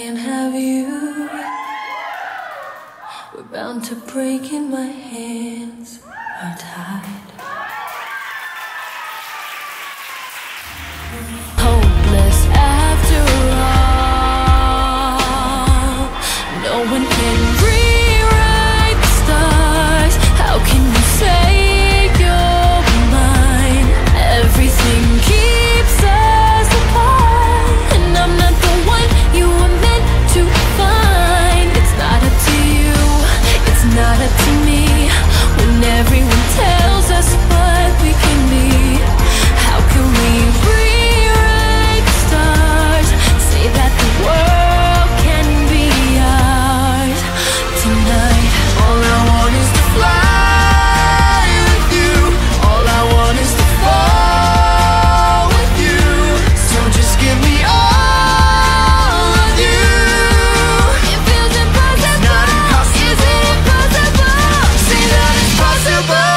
can't have you. We're bound to break and my hands are tied. Hopeless after all. No one can rewrite the stars. How can you say you're mine? Everything keeps us apart, and I'm not the one you were meant to find. It's not up to you, it's not up to me. When everyone tells us what we can be, how can we rewrite the stars? Say that the world can be ours tonight. All I want is to fly with you. All I want is to fall with you. So just give me all of you. It feels impossible. It's not impossible. Is it impossible? Say that it's possible.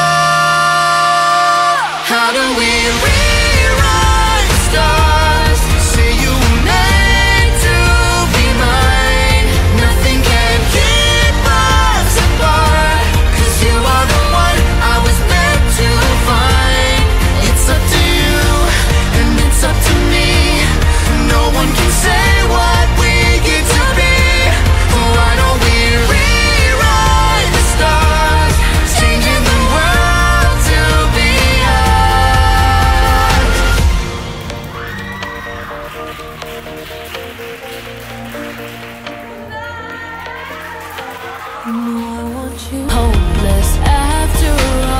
How do we rewrite the stars? Say you were meant to be mine. Nothing can keep us apart, 'cause you are the one I was meant to find. It's up to you, and it's up to me. No one can say what we get to be. Why don't we rewrite the stars, changing the world to be ours? You know I want you. Hopeless after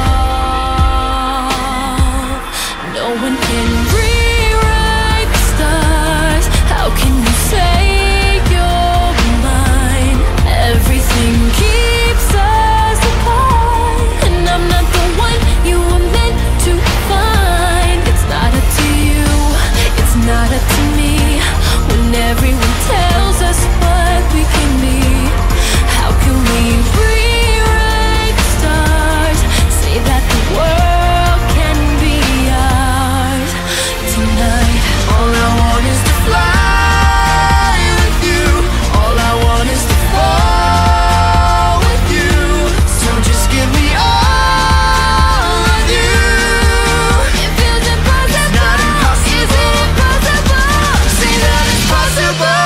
all. No one can rewrite the stars. How can you say you're mine? Everything keeps us apart, and I'm not the one you were meant to find. It's not up to you, it's not up to me. When everyone tells us what we can be, how can we rewrite the stars? Say that the world can be ours tonight. All I want is to fly with you. All I want is to fall with you. So just give me all of you. It feels impossible. It's not impossible. Is it impossible? Say that it's possible.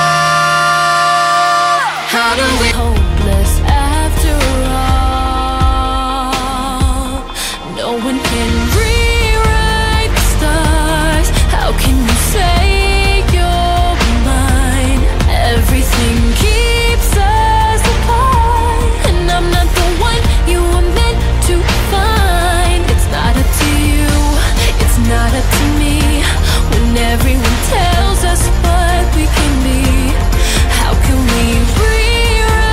How do we? Hopeless after all. No one can rewrite the stars. How can you say you're mine? Everything keeps us apart, and I'm not the one you were meant to find. It's not up to you, it's not up to me. When everyone tells us what we can be, how can we rewrite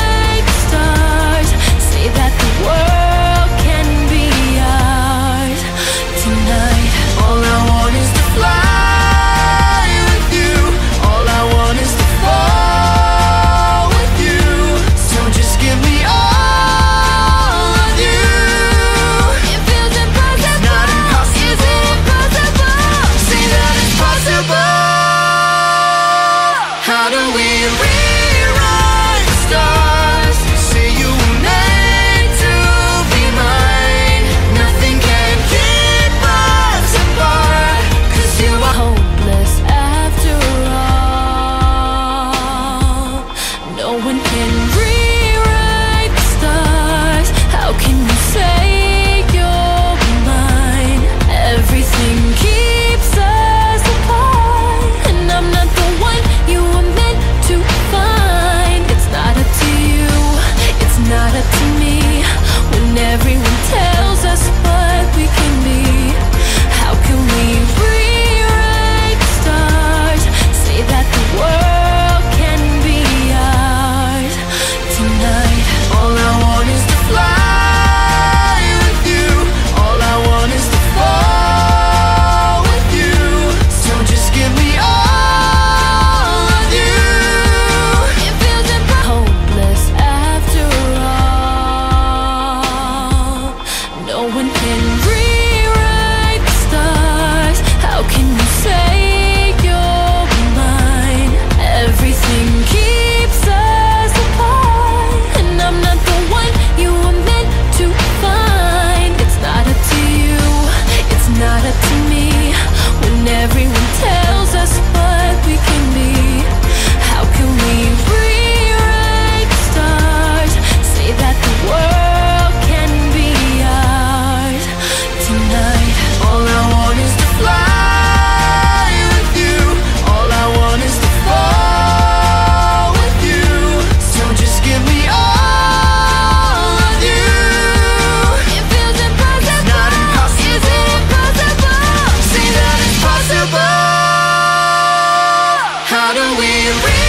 do we